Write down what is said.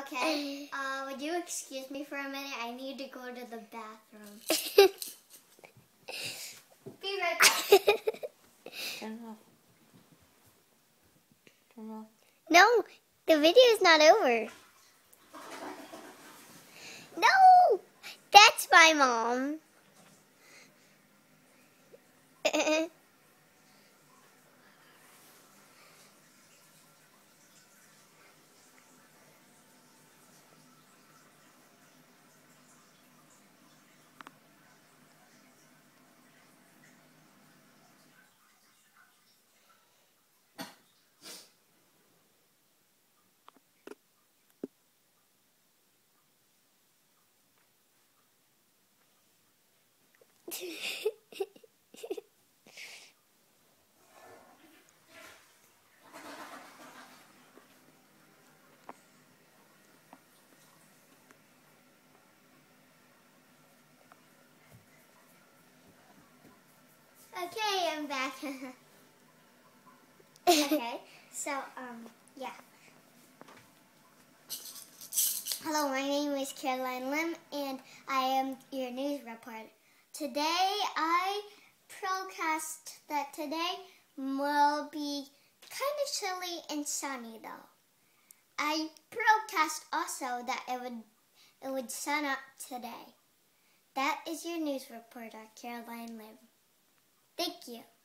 Okay. Would you excuse me for a minute? I need to go to the bathroom. Be right back. Turn it off. Turn it off. No, the video is not over. No, that's my mom. Okay, I'm back. Okay, so, yeah. Hello, my name is Caroline Lim, and I am your news reporter. Today, I forecast that today will be kind of chilly and sunny, though. I broadcast also that it would sun up today. That is your news reporter, Caroline Lim. Thank you.